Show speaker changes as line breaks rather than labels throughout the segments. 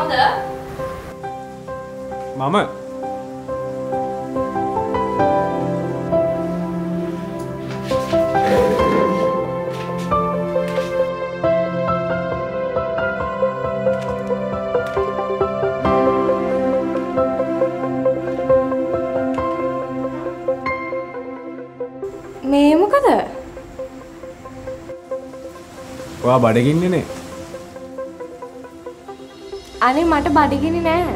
කවුද?
මම
මේ මොකද?
ඔයා බඩගින්නේ නේ?
අනේ මට බඩගිනි නෑ.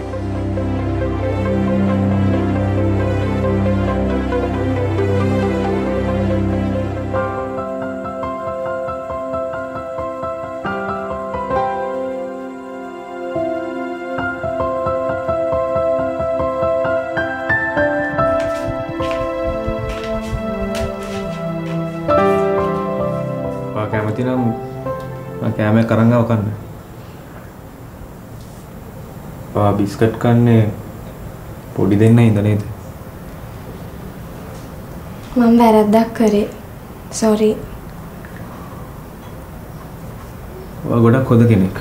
ඔයා කැමති නම් මම කෑමක් අරන් ආව කන්න. ඔයා බිස්කට් කන්නේ පොඩි දෙන්න ඉඳ නේද?
මම වැරද්දක් කරේ. සෝරි.
ඔයා ගොඩක් හොඳ කෙනෙක්.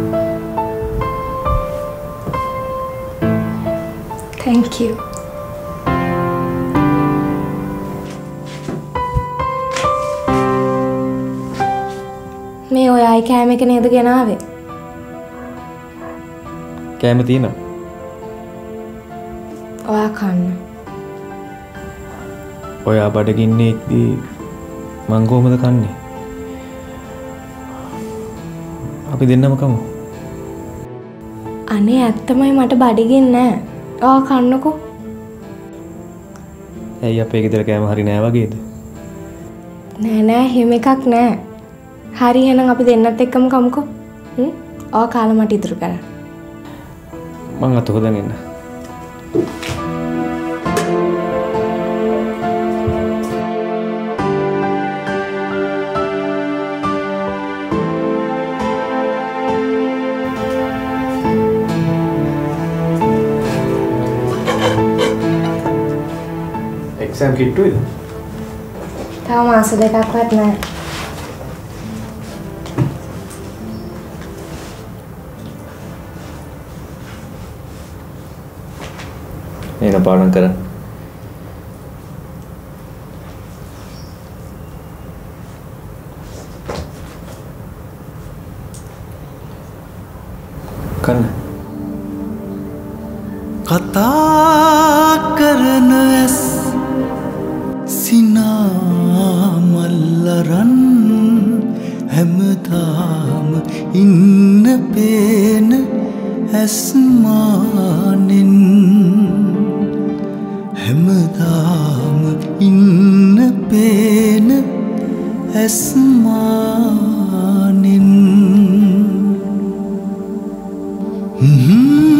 Thank you. මේ ඔයයි කෑම එක නේද ගෙනාවේ?
කෑම තියෙනවා.
ඔයා කන්න.
ඔයා බඩගින්නේ ඉද්දී මං කොහමද කන්නේ? අපි දෙන්නම කමු.
අනේ ඇත්තමයි මට බඩගින්නේ නෑ. ඔයා කන්නකෝ.
ඇයි අපේ ගෙදර කෑම හරි නෑ වගේද?
නෑ නෑ එහෙම එකක් නෑ. හරි එහෙනම් අපි දෙන්නත් එක්කම කමුකෝ. ඔයා කාලා මට ඉතුරු කරන්න.
මං අත හොදන් එන්න. එක්සෑම් කිට්ටුයිද?
තව මාස දෙකක්වත් නෑ.
එන පාඩම් කරන්න. කන්න.
කතා කරන ඇස් සිනාමල්ලරන් හැමදාම ඉන්න පේන ඇස්මානෙන් හැමදාම ඉන්න පේන ඇස්මානෙන්